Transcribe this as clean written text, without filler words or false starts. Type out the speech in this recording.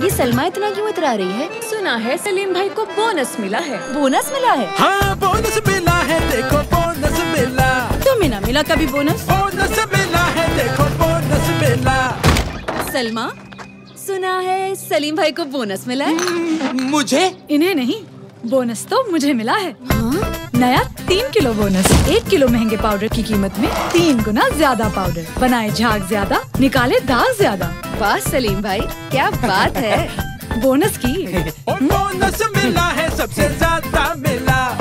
ये सलमा इतना क्यों इतरा रही है? सुना है सलीम भाई को बोनस मिला है। बोनस मिला है? हाँ बोनस मिला है, देखो बोनस मिला। तुम्हें ना मिला कभी बोनस? बोनस मिला है, देखो बोनस मिला। सलमा, सुना है सलीम भाई को बोनस मिला है? मुझे? इन्हें नहीं, बोनस तो मुझे मिला है। हाँ? नया 3 किलो बोनस। 1 किलो महंगे पाउडर की कीमत में 3 गुना ज्यादा पाउडर। बनाए झाग ज्यादा, निकाले दाग ज्यादा। वाह सलीम भाई, क्या बात है। बोनस की और बोनस मिला है, सबसे ज्यादा मिला।